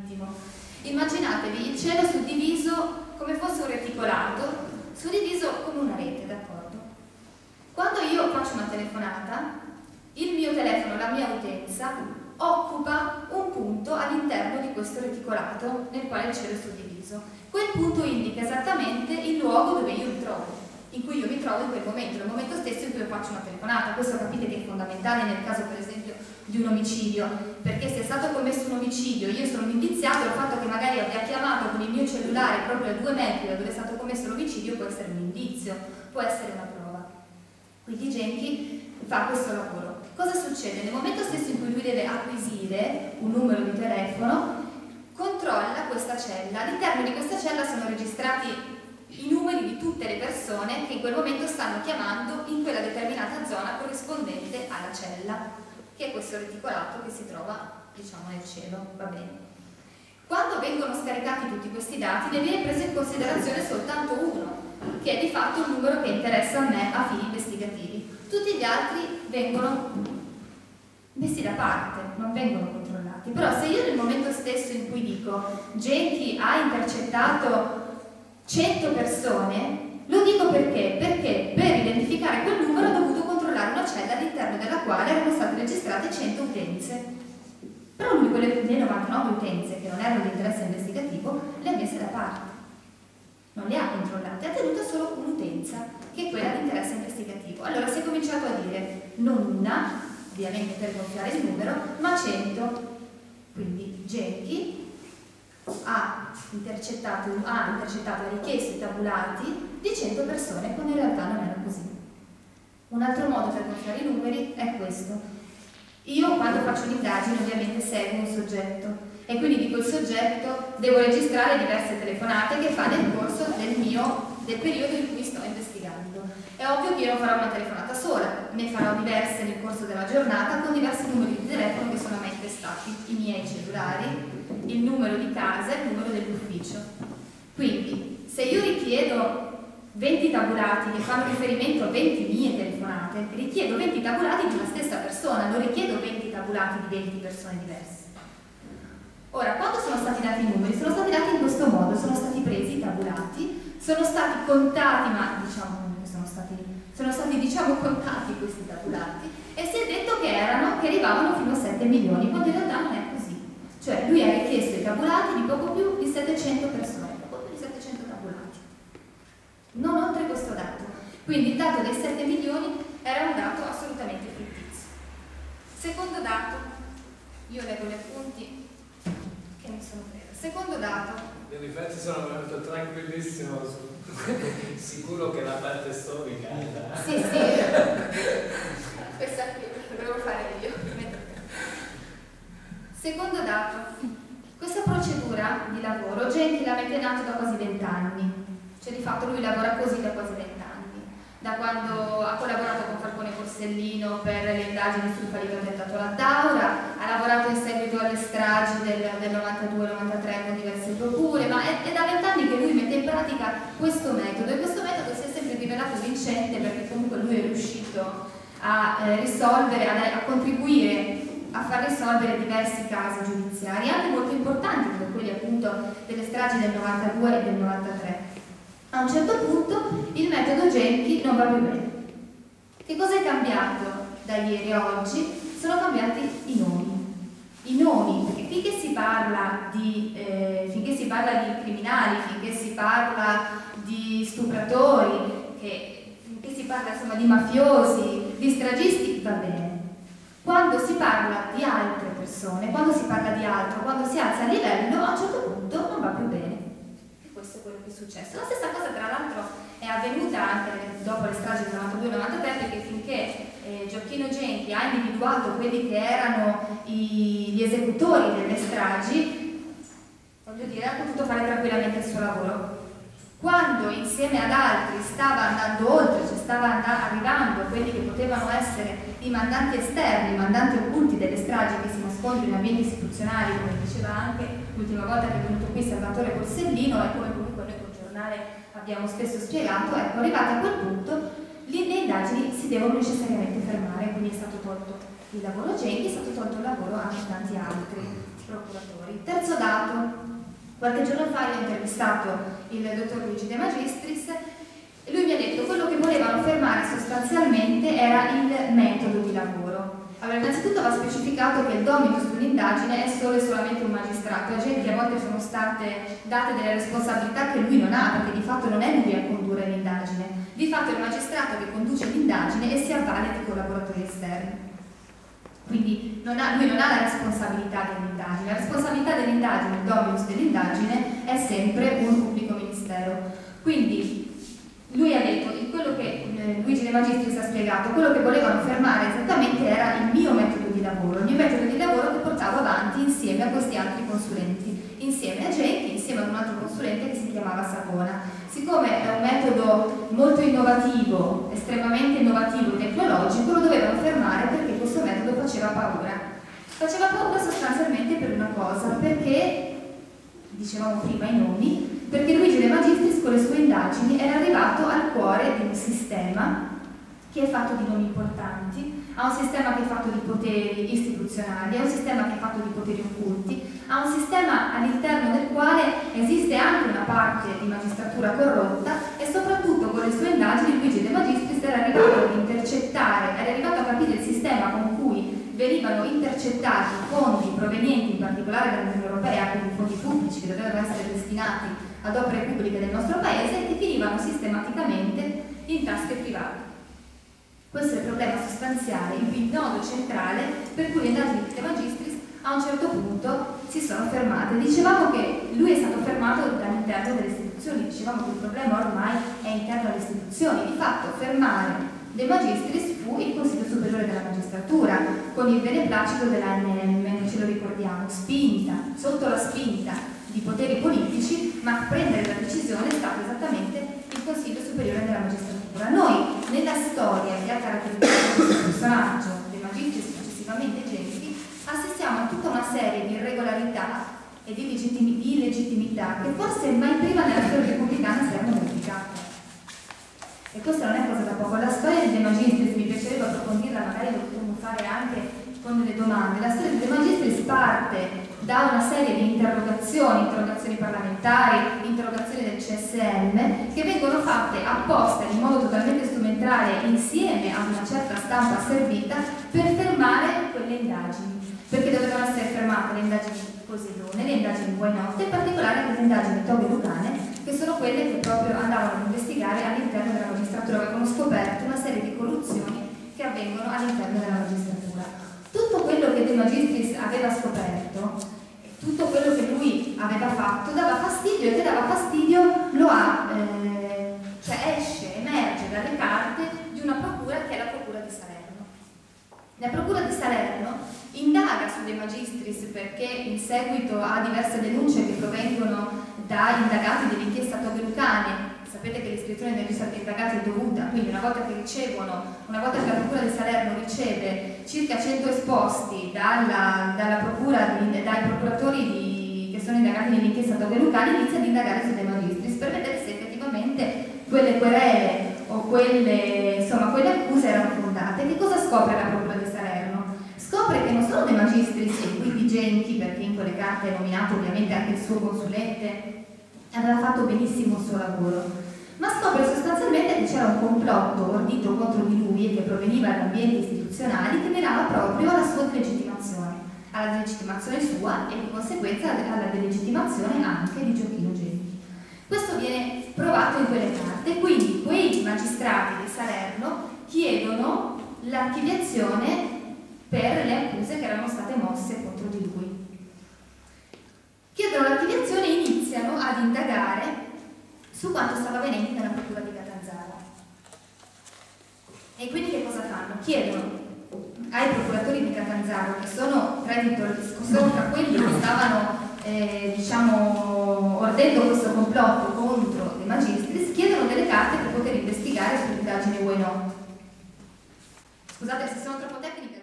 marittimo. Immaginatevi il cielo suddiviso come fosse un reticolato, suddiviso come una rete, d'accordo? Quando io faccio una telefonata, il mio telefono, la mia utenza, occupa un punto all'interno di questo reticolato nel quale il cielo è suddiviso. Quel punto indica esattamente il luogo dove io mi trovo, in cui io mi trovo in quel momento, nel momento stesso in cui io faccio una telefonata. Questo capite che è fondamentale nel caso per esempio di un omicidio, perché se è stato commesso un omicidio, io sono un indiziato, il fatto che magari abbia chiamato con il mio cellulare proprio a 2 metri da dove è stato commesso l'omicidio può essere un indizio, può essere una prova. Quindi Genchi fa questo lavoro. Cosa succede? Nel momento stesso in cui lui deve acquisire un numero di telefono, controlla questa cella. All'interno di questa cella sono registrati i numeri di tutte le persone che in quel momento stanno chiamando in quella determinata zona corrispondente alla cella, che è questo reticolato che si trova, diciamo, nel cielo, va bene. Quando vengono scaricati tutti questi dati, ne viene preso in considerazione soltanto uno, che è di fatto il numero che interessa a me a fini investigativi. Tutti gli altri vengono messi da parte, non vengono controllati. Però se io nel momento stesso in cui dico Genchi ha intercettato 100 persone, lo dico perché? Perché per identificare quel numero ho dovuto controllare una cella all'interno della quale erano state registrate 100 utenze. Però lui quelle 99 utenze che non erano di interesse investigativo le ha messe da parte, non le ha controllate, ha tenuto solo un'utenza che è quella di interesse investigativo. Allora si è cominciato a dire non una, ovviamente per gonfiare il numero, ma 100. Quindi Genchi ha intercettato, richiesto i tabulati di 100 persone, quando in realtà non era così. Un altro modo per gonfiare i numeri è questo. Io quando faccio un'indagine ovviamente seguo un soggetto e quindi di quel soggetto devo registrare diverse telefonate che fa nel corso del periodo in cui sto investigando. È ovvio che io non farò una telefonata sola, ne farò diverse nel corso della giornata con diversi numeri di telefono che sono a me intestati, i miei cellulari, il numero di casa e il numero dell'ufficio. Quindi se io richiedo 20 tabulati che fanno riferimento a 20 mie telefonate, richiedo 20 tabulati di una stessa persona, non richiedo 20 tabulati di 20 persone diverse. Ora, quando sono stati dati i numeri? Sono stati dati in questo modo, sono stati presi i tabulati, sono stati contati, ma diciamo sono stati contati questi tabulati e si è detto che arrivavano fino a 7 milioni, quando in realtà non è così. Cioè lui ha richiesto i tabulati di poco più di 700 persone, poco più di 700 tabulati, non oltre questo dato. Quindi il dato dei 7 milioni era un dato assolutamente fittizio. Secondo dato, io leggo gli appunti che mi sono presa. Secondo dato. I riflessi sono venuto tranquillissimo, sicuro che la parte storica era. Sì, questa qui dovevo fare io. Secondo dato, questa procedura di lavoro Genchi l'ha maintenuta da quasi 20 anni, cioè di fatto lui lavora così da quasi 20 anni, da quando ha collaborato con Falcone Borsellino per le indagini sul fallito attentato alla Daura, ha lavorato in seguito alle stragi del 92-93 con diverse procure, ma è da 20 anni che lui mette in pratica questo metodo e questo metodo si è sempre rivelato vincente perché comunque lui è riuscito a risolvere, a contribuire a far risolvere diversi casi giudiziari, anche molto importanti come quelli appunto delle stragi del 92 e del 93. A un certo punto il metodo Genchi non va più bene. Che cosa è cambiato da ieri a oggi? Sono cambiati i nomi. I nomi, perché finché si parla di criminali, finché si parla di stupratori, finché si parla insomma di mafiosi, di stragisti, va bene. Quando si parla di altre persone, quando si parla di altro, quando si alza il livello, a un certo punto non va più bene. E questo è quello che è successo. La stessa cosa tra l'altro è avvenuta anche dopo le stragi del 92-93, perché finché Gioacchino Genchi ha individuato quelli che erano gli esecutori delle stragi, voglio dire, ha potuto fare tranquillamente il suo lavoro. Quando insieme ad altri stava andando oltre, cioè stava arrivando quelli che potevano essere i mandanti esterni, i mandanti occulti delle stragi che si nascondono in ambienti istituzionali, come diceva anche l'ultima volta che è venuto qui Salvatore Borsellino e come comunque noi col giornale abbiamo spesso spiegato, ecco, arrivati a quel punto le indagini si devono necessariamente fermare, quindi è stato tolto il lavoro Genchi, è stato tolto il lavoro anche tanti altri. procuratori. Terzo dato, qualche giorno fa io ho intervistato il dottor Luigi De Magistris e lui mi ha detto che quello che volevano fermare sostanzialmente era il metodo di lavoro. Allora, innanzitutto va specificato che il dominus di un'indagine è solo e solamente un magistrato. A gente a volte sono state date delle responsabilità che lui non ha, perché di fatto non è lui a condurre l'indagine. Di fatto è il magistrato che conduce l'indagine e si avvale di collaboratori esterni. Quindi lui non ha la responsabilità dell'indagine. La responsabilità dell'indagine, il dominus dell'indagine, è sempre un pubblico ministero. Quindi lui ha detto, quello che Luigi De Magistris ha spiegato, quello che volevano fermare esattamente era il mio metodo di lavoro che portavo avanti insieme a questi altri consulenti, insieme a Genchi, insieme ad un altro consulente che si chiamava Savona. Siccome è un metodo molto innovativo, estremamente innovativo e tecnologico, lo dovevano fermare perché questo metodo faceva paura. Faceva paura sostanzialmente per una cosa, perché, dicevamo prima i nomi, perché Luigi De Magistris con le sue indagini era arrivato al cuore di un sistema che è fatto di nomi importanti, ha un sistema che è fatto di poteri istituzionali, ha un sistema che è fatto di poteri occulti, ha un sistema all'interno del quale esiste anche una parte di magistratura corrotta e soprattutto con le sue indagini Luigi De Magistris era arrivato ad intercettare, era arrivato a capire il sistema con cui venivano intercettati fondi provenienti in particolare dall'Unione Europea, quindi fondi pubblici che dovevano essere destinati ad opere pubbliche del nostro paese, che finivano sistematicamente in tasche private. Questo è il problema sostanziale, il nodo centrale per cui le indagini di De Magistris a un certo punto si sono fermate. Dicevamo che lui è stato fermato dall'interno delle istituzioni, dicevamo che il problema ormai è interno alle istituzioni. Di fatto fermare De Magistris fu il Consiglio Superiore della Magistratura, con il beneplacito dell'ANM, ce lo ricordiamo, spinta, sotto la spinta di poteri politici, ma a prendere la decisione è stato esattamente il Consiglio Superiore della Magistratura. Noi, nella storia che ha caratterizzato questo personaggio, De Magistris successivamente Genchi, assistiamo a tutta una serie di irregolarità e di illegittimità che forse mai prima nella storia repubblicana si erano verificate. E questa non è cosa da poco. La storia di De Magistris, mi piacerebbe approfondirla, magari lo potremmo fare anche con delle domande. La storia di De Magistris parte da una serie di interrogazioni parlamentari, interrogazioni del CSM, che vengono fatte apposta in modo totalmente strumentale insieme a una certa stampa servita per fermare quelle indagini, perché dovevano essere fermate le indagini Poseidone, le indagini Buenotte, in particolare le indagini Toghe Lucane, che sono quelle che proprio andavano ad investigare all'interno della magistratura, avevano scoperto una serie di corruzioni che avvengono all'interno della magistratura. Tutto quello che De Magistris aveva scoperto, tutto quello che lui aveva fatto dava fastidio, e che dava fastidio lo ha, emerge dalle carte di una procura che è la procura di Salerno. La procura di Salerno indaga su De Magistris perché in seguito a diverse denunce che provengono da indagati dell'inchiesta Toghe Lucane. Sapete che l'iscrizione dei risultati indagati è dovuta, quindi una volta che la procura di Salerno riceve circa 100 esposti dai procuratori che sono indagati nell'inchiesta Toghe Lucane, inizia ad indagare su De Magistris per vedere se effettivamente quelle querele o quelle accuse erano fondate. Che cosa scopre la procura di Salerno? Scopre che non solo De Magistris e quindi Genchi, perché in quelle carte è nominato ovviamente anche il suo consulente, aveva fatto benissimo il suo lavoro, ma scopre sostanzialmente che c'era un complotto ordito contro di lui e che proveniva da ambienti istituzionali che mirava proprio alla sua delegittimazione, alla delegittimazione sua e di conseguenza alla delegittimazione anche di Gioacchino Genchi. Questo viene provato in quelle carte, quindi quei magistrati di Salerno chiedono l'archiviazione per le accuse che erano state mosse contro di lui. Chiedono l'archiviazione e iniziano ad indagare su quanto stava avvenendo nella procura di Catanzaro. E quindi che cosa fanno? Chiedono ai procuratori di Catanzaro, che sono tra quelli che stavano ordendo questo complotto contro De Magistris, chiedono delle carte per poter investigare sull'indagine Buenotte. Scusate se sono troppo tecnica.